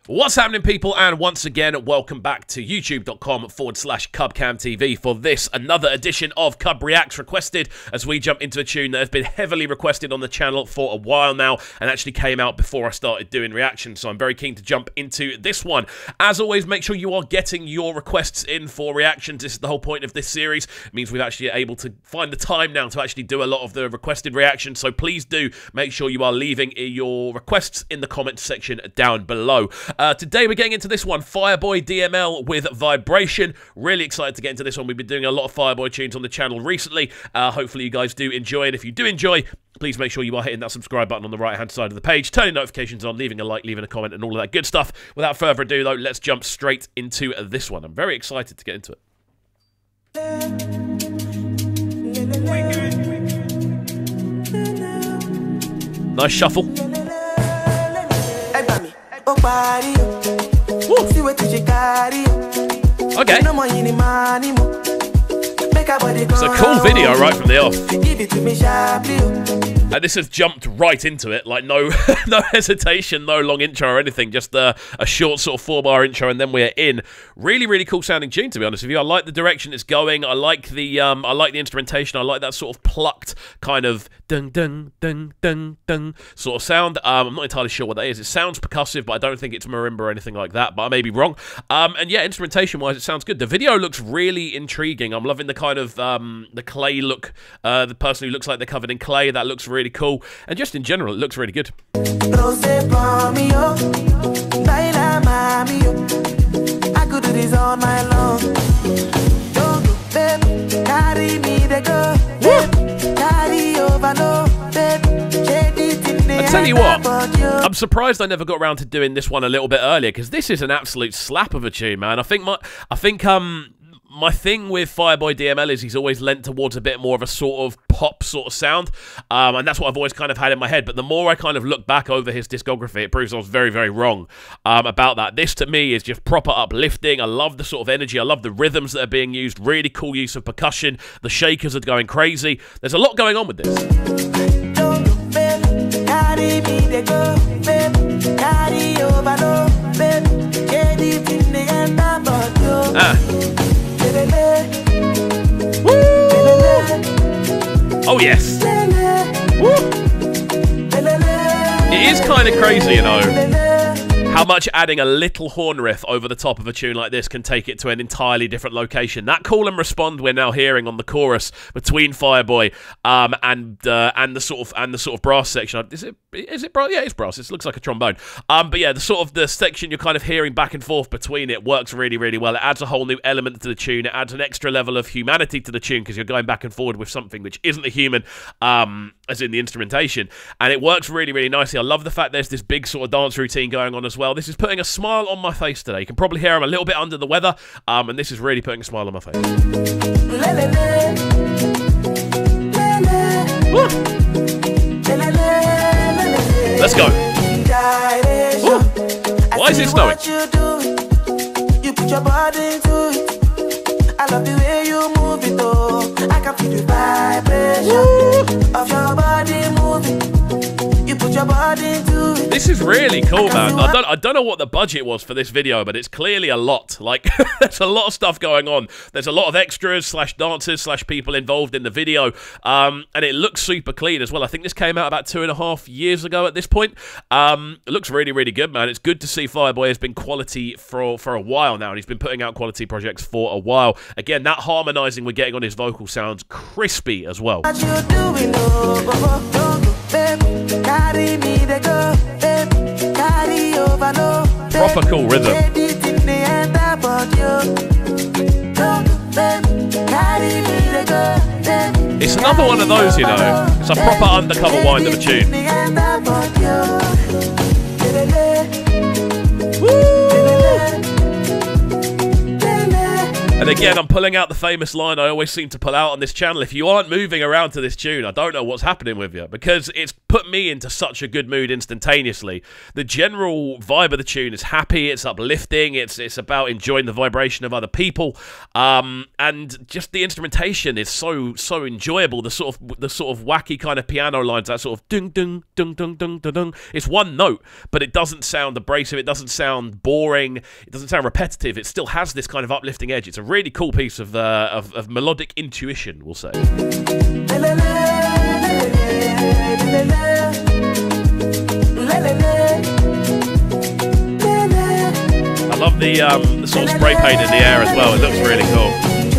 What's happening, people, and once again, welcome back to youtube.com/CubCamTV for this, another edition of Cubreacts requested, as we jump into a tune that has been heavily requested on the channel for a while now, and actually came out before I started doing reactions, so I'm very keen to jump into this one. As always, make sure you are getting your requests in for reactions. This is the whole point of this series. It means we've actually able to find the time now to actually do a lot of the requested reactions, so please do make sure you are leaving your requests in the comments section down below. Today we're getting into this one, Fireboy Dml with Vibration. Really excited to get into this one. We've been doing a lot of Fireboy tunes on the channel recently. Hopefully you guys do enjoy it. If you do enjoy, please make sure you are hitting that subscribe button on the right hand side of the page, turning notifications on, leaving a like, leaving a comment, and all of that good stuff. Without further ado though, let's jump straight into this one. I'm very excited to get into it. Nice shuffle. Woo. Okay. It's a cool video right from the off. And this has jumped right into it, like no no hesitation, no long intro or anything, just a short sort of 4-bar intro and then we're in. Really, really cool sounding tune, to be honest with you. I like the direction it's going. I like the instrumentation. I like that sort of plucked kind of dun dun dun dun dun sort of sound. I'm not entirely sure what that is. It sounds percussive, but I don't think it's marimba or anything like that, but I may be wrong. And yeah, instrumentation wise, it sounds good. The video looks really intriguing. I'm loving the kind of the clay look, the person who looks like they're covered in clay. That looks really cool, and just in general it looks really good. I tell you what, I'm surprised I never got around to doing this one a little bit earlier, because this is an absolute slap of a tune, man. I think my thing with Fireboy Dml is he's always lent towards a bit more of a sort of pop sort of sound, and that's what I've always kind of had in my head. But the more I kind of look back over his discography, it proves I was very, very wrong about that. This, to me, is just proper uplifting. I love the sort of energy. I love the rhythms that are being used. Really cool use of percussion. The shakers are going crazy. There's a lot going on with this. Oh yes. Woo. It is kind of crazy, you know, how much adding a little horn riff over the top of a tune like this can take it to an entirely different location. That call and respond we're now hearing on the chorus between Fireboy and the sort of brass section. Is it brass? Yeah, it's brass. It looks like a trombone. But yeah, the section you're kind of hearing back and forth between it works really, really well. It adds a whole new element to the tune. It adds an extra level of humanity to the tune, because you're going back and forward with something which isn't a human, as in the instrumentation, and it works really, really nicely. I love the fact there's this big sort of dance routine going on as well. This is putting a smile on my face today. You can probably hear I'm a little bit under the weather, and this is really putting a smile on my face. Woo. Let's go. Woo. Why is it snowing? You put your body into it. I love the way you move it, oh. I can feel the vibration of your body moving. You put your body into it. This is really cool, man. I don't know what the budget was for this video, but it's clearly a lot. Like, there's a lot of stuff going on. There's a lot of extras / dancers / people involved in the video, and it looks super clean as well. I think this came out about 2.5 years ago at this point. It looks really, really good, man. It's good to see Fireboy has been quality for a while now, and he's been putting out quality projects for a while. Again, that harmonizing we're getting on his vocal sounds crispy as well. Proper cool rhythm. It's another one of those, you know. It's a proper undercover wind of a tune. Woo! And again, I'm pulling out the famous line I always seem to pull out on this channel. If you aren't moving around to this tune, I don't know what's happening with you, because it's put me into such a good mood instantaneously. The general vibe of the tune is happy, it's uplifting, it's about enjoying the vibration of other people, and just the instrumentation is so enjoyable. The sort of wacky kind of piano lines, that sort of dung dung dung dung dung dung dung. It's one note, but it doesn't sound abrasive, it doesn't sound boring, it doesn't sound repetitive. It still has this kind of uplifting edge. It's a really cool piece of melodic intuition, we'll say. I love the sort of spray paint in the air as well. It looks really cool.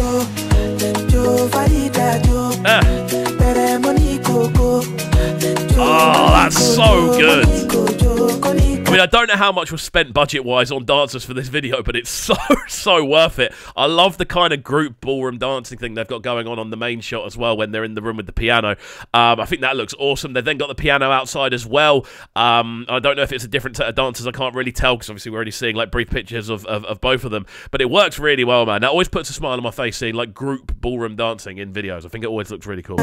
Oh, that's so good. I mean, I don't know how much was spent budget-wise on dancers for this video, but it's so worth it. I love the kind of group ballroom dancing thing they've got going on the main shot as well when they're in the room with the piano. I think that looks awesome. They've then got the piano outside as well. I don't know if it's a different set of dancers. I can't really tell because obviously we're already seeing like brief pictures of both of them. But it works really well, man. That always puts a smile on my face seeing like group ballroom dancing in videos. I think it always looks really cool.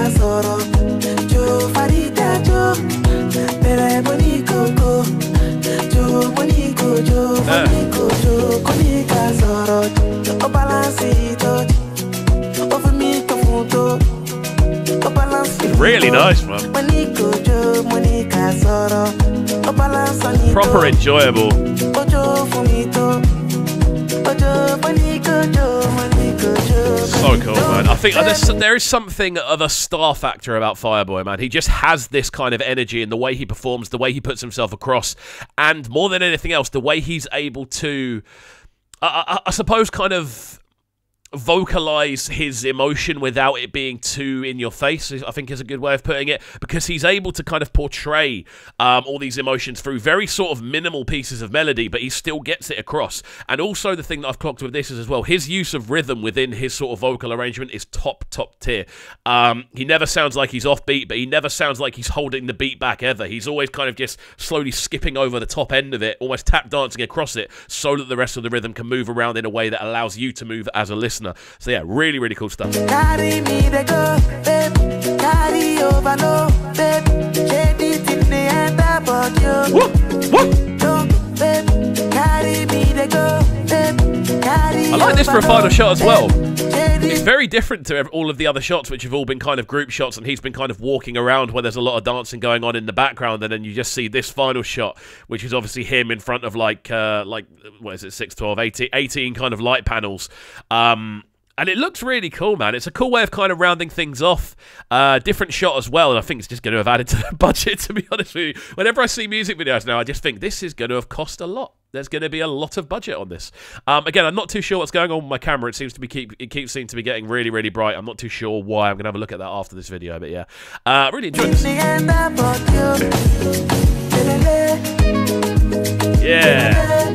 Really nice, man. Proper enjoyable. So cool, man. I think there is something of a star factor about Fireboy, man. He just has this kind of energy in the way he performs, the way he puts himself across, and more than anything else, the way he's able to, I suppose, kind of vocalize his emotion without it being too in your face, I think is a good way of putting it, because he's able to kind of portray all these emotions through very sort of minimal pieces of melody, but he still gets it across. And also the thing that I've clocked with this is as well, his use of rhythm within his sort of vocal arrangement is top tier. He never sounds like he's offbeat, but he never sounds like he's holding the beat back ever. He's always kind of just slowly skipping over the top end of it, almost tap dancing across it, so that the rest of the rhythm can move around in a way that allows you to move as a listener. So yeah, really, really cool stuff. Carry me the go, babe. Carry over, no, babe. Shade it in the end about you. What? Babe. Carry me the go, babe. Carry I like this for a final shot as well. It's very different to all of the other shots, which have all been kind of group shots, and he's been kind of walking around where there's a lot of dancing going on in the background, and then you just see this final shot, which is obviously him in front of like what is it, 6, 12, 18 kind of light panels. And it looks really cool, man. It's a cool way of kind of rounding things off. Different shot as well, and I think it's just going to have added to the budget, to be honest with you. Whenever I see music videos now, I just think this is going to have cost a lot. There's going to be a lot of budget on this. Again, I'm not too sure what's going on with my camera. It seems to be keeps seeming to be getting really, really bright. I'm not too sure why. I'm going to have a look at that after this video, but yeah. Really enjoyed this. Yeah.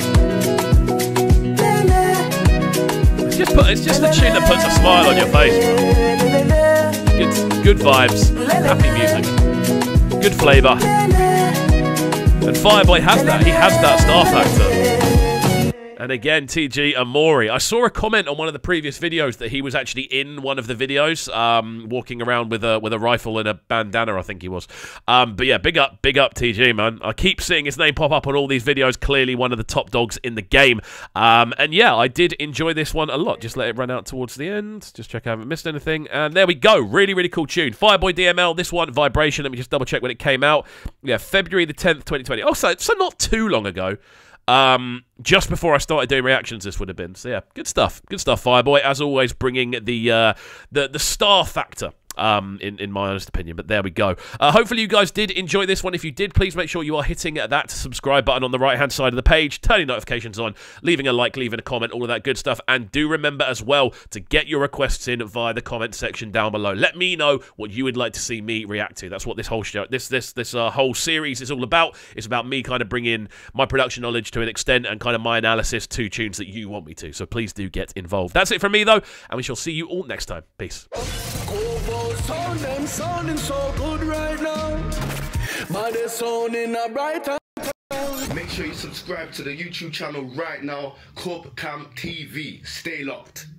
It's just a tune that puts a smile on your face, bro. Good vibes, happy music, good flavour. And Fireboy has that. He has that star factor. And again, TG Amori. I saw a comment on one of the previous videos that he was actually in one of the videos, walking around with a rifle and a bandana, I think he was. But yeah, big up TG, man. I keep seeing his name pop up on all these videos. Clearly one of the top dogs in the game. And yeah, I did enjoy this one a lot. Just let it run out towards the end. Just check I haven't missed anything. And there we go. Really, really cool tune. Fireboy Dml. This one, Vibration. Let me just double check when it came out. Yeah, February the 10th, 2020. Oh, so not too long ago. Just before I started doing reactions, this would have been. So yeah, good stuff, Fireboy. As always, bringing the star factor. In my honest opinion, but there we go. Hopefully you guys did enjoy this one. If you did, please make sure you are hitting that subscribe button on the right hand side of the page, turning notifications on, leaving a like, leaving a comment, all of that good stuff. And do remember as well to get your requests in via the comment section down below. Let me know what you would like to see me react to. That's what this whole show, this whole series is all about. It's about me kind of bringing my production knowledge to an extent and kind of my analysis to tunes that you want me to. So please do get involved. That's it from me though, and we shall see you all next time. Peace. Sound them sounding so good right now. Man, they're sounding a bright time. Make sure you subscribe to the YouTube channel right now, CubCamTV. Stay locked.